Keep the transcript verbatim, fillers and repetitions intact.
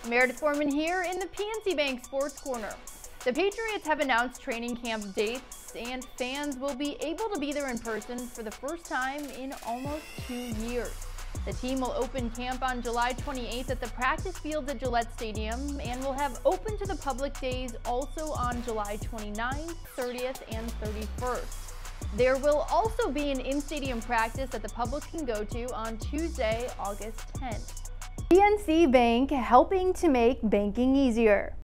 Meredith Foreman here in the P N C Bank Sports Corner. The Patriots have announced training camp dates, and fans will be able to be there in person for the first time in almost two years. The team will open camp on July twenty-eighth at the practice fields at Gillette Stadium and will have open to the public days also on July twenty-ninth, thirtieth, and thirty-first. There will also be an in-stadium practice that the public can go to on Tuesday, August tenth. P N C Bank, helping to make banking easier.